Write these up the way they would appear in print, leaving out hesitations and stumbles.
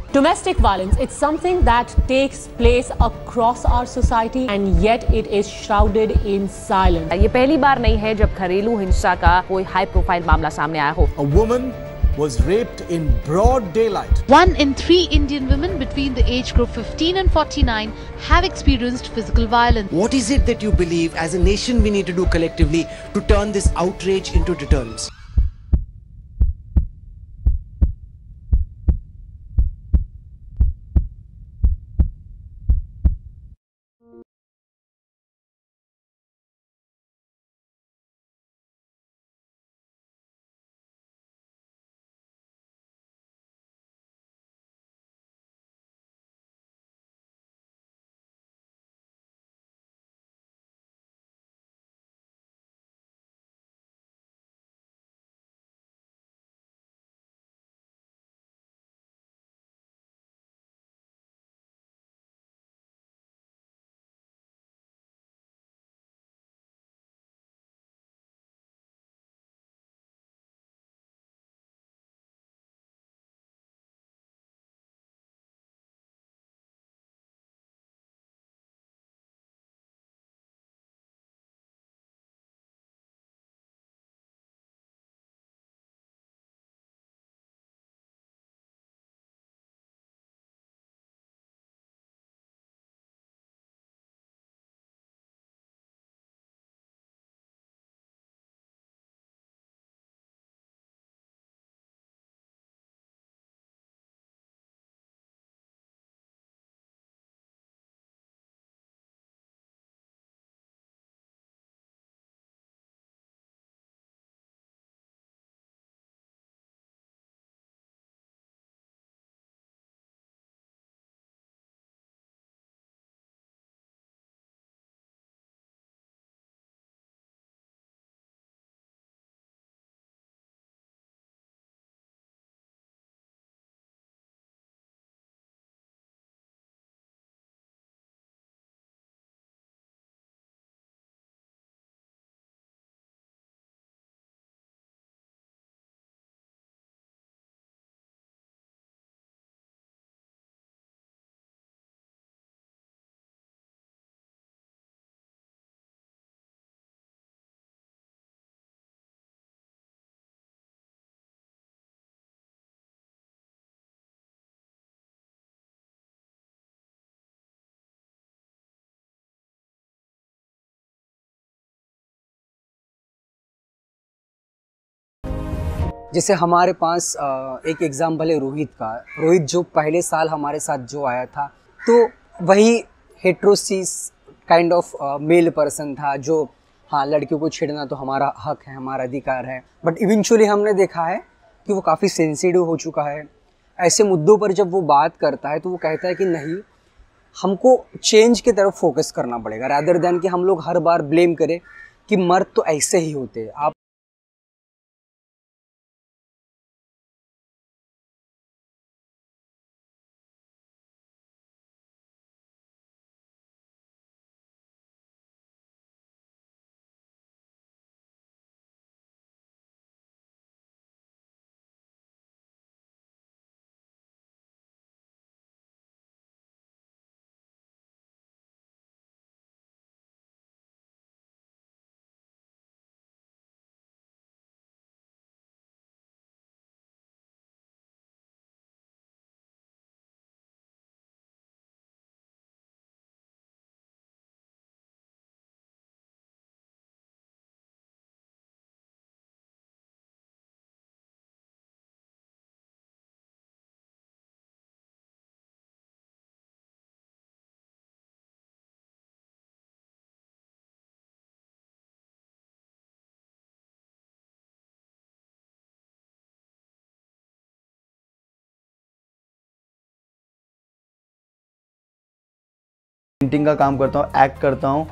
Domestic violence, it's something that takes place across our society and yet it is shrouded in silence. ये पहली बार नहीं है जब घरेलू हिंसा का कोई हाई प्रोफाइल मामला सामने आया हो. A woman was raped in broad daylight. 1 in 3 Indian women between the age group 15 and 49 have experienced physical violence. What is it that you believe as a nation we need to do collectively to turn this outrage into deterrence? जैसे हमारे पास एक example है रोहित का. रोहित जो पहले साल हमारे साथ जो आया था, तो वही heterosis kind of male person था जो हाँ लड़कियों को छेड़ना तो हमारा हक है, हमारा अधिकार है. बट इवेंचुअली हमने देखा है कि वो काफ़ी सेंसिटिव हो चुका है. ऐसे मुद्दों पर जब वो बात करता है तो वो कहता है कि नहीं, हमको चेंज की तरफ फोकस करना पड़ेगा रादर देन कि हम लोग हर बार ब्लेम करें कि मर्द तो ऐसे ही होते हैं. आप पेंटिंग का काम करता हूँ, एक्ट करता हूँ.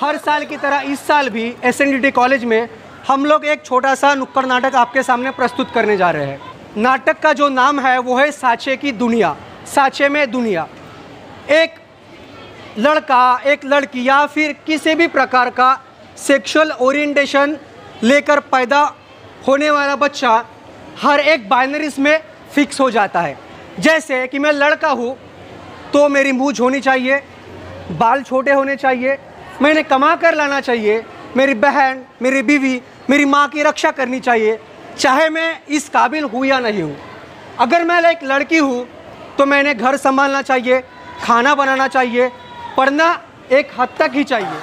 हर साल की तरह इस साल भी SNDT कॉलेज में हम लोग एक छोटा सा नुक्कड़ नाटक आपके सामने प्रस्तुत करने जा रहे हैं। नाटक का जो नाम है वो है साचे की दुनिया, साचे में दुनिया। एक लड़का, एक लड़की या फिर किसी भी प्रकार का सेक्सुअल ओरिएंटेशन लेकर पैदा होने वाला बच्चा हर एक बाइनरीज में फिक्स हो जाता है। जैसे कि मैं लड़का हूँ तो मेरी मूंछ होनी चाहिए, बाल छोटे होने चाहिए, मैंने कमा कर लाना चाहिए, मेरी बहन, मेरी बीवी, मेरी माँ की रक्षा करनी चाहिए, चाहे मैं इस काबिल हूँ या नहीं हूँ। अगर मैं एक लड़की हूँ तो मैंने घर संभालना चाहिए, खाना बनाना चाहिए, पढ़ना एक हद तक ही चाहिए।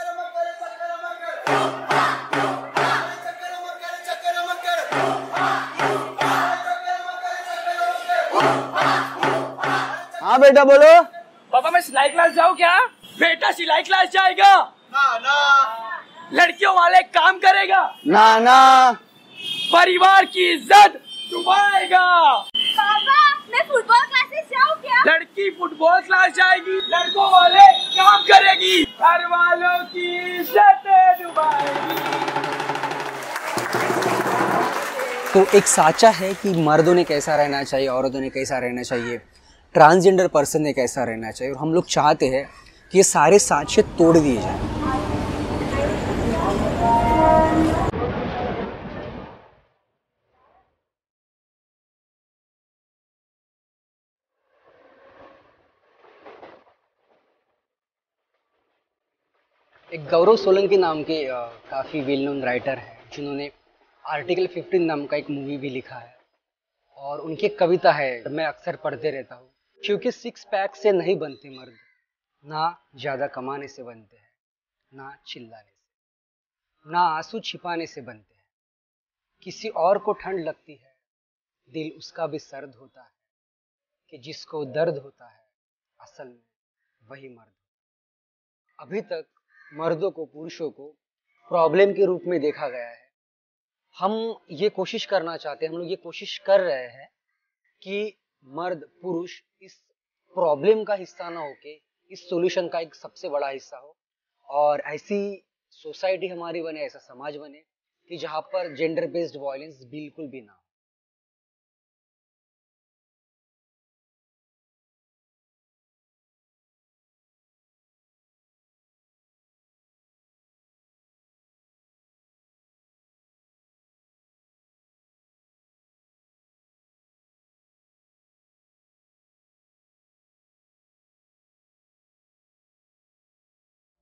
हाँ बेटा बोलो। पापा मैं सिलाई क्लास जाऊँ क्या? बेटा सिलाई क्लास जाएगा? ना। लड़कियों वाले काम करेगा? ना। परिवार की इज्जत डुबाएगा? पापा मैं फुटबॉल क्लासेस जाऊँ क्या? लड़की फुटबॉल क्लास जाएगी, लड़कों वाले काम करेगी, घर वालों की इज्जत डुबाएगी। तो एक साचा है कि मर्दों ने कैसा रहना चाहिए, औरतों ने कैसा रहना चाहिए, ट्रांसजेंडर पर्सन ने कैसा रहना चाहिए, और हम लोग चाहते हैं कि ये सारे साचे तोड़ दिए जाएं। एक गौरव सोलंकी नाम के काफ़ी वेल नोन राइटर हैं जिन्होंने आर्टिकल 15 नाम का एक मूवी भी लिखा है, और उनकी एक कविता है, मैं अक्सर पढ़ते रहता हूँ। क्योंकि 6 पैक से नहीं बनते मर्द, ना ज़्यादा कमाने से बनते हैं, ना चिल्लाने से, ना आंसू छिपाने से बनते हैं। किसी और को ठंड लगती है, दिल उसका भी सर्द होता है, कि जिसको दर्द होता है असल में वही मर्द। अभी तक मर्दों को, पुरुषों को प्रॉब्लम के रूप में देखा गया है। हम ये कोशिश करना चाहते हैं, हम लोग ये कोशिश कर रहे हैं कि मर्द, पुरुष इस प्रॉब्लम का हिस्सा ना होके इस सॉल्यूशन का एक सबसे बड़ा हिस्सा हो, और ऐसी सोसाइटी हमारी बने, ऐसा समाज बने कि जहाँ पर जेंडर बेस्ड वायलेंस बिल्कुल भी ना हो।